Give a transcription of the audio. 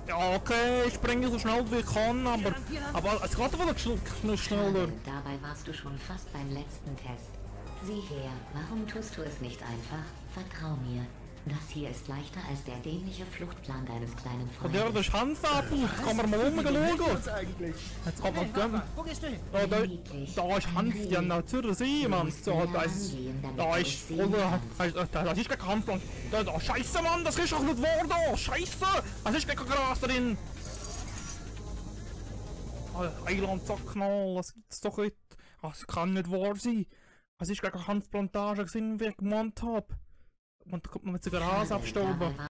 Ja, okay, ich springe so schnell wie ich kann, aber es geht aber schneller. Dabei warst du schon fast beim letzten Test. Sieh her, warum tust du es nicht einfach? Vertrau mir. Das hier ist leichter als der dämliche Fluchtplan deines kleinen Und ja, Freundes. das ist Hansapfel, jetzt kann man mal rumschauen. Jetzt kann man gehen. Wo gehst du hin? Da ist Hans, ja natürlich, Mann. So, da ist voll, das ist kein Kampfplan. Da, Scheiße, Mann, das ist doch nicht wahr da. Scheiße, das ist kein Gras drin. Heiland, Sacknall, das gibt's doch nicht. Das kann nicht wahr sein. Das ist keine Hanfplantage, wie ich gemeint habe. Und da kommt man mit so Gras abstauben.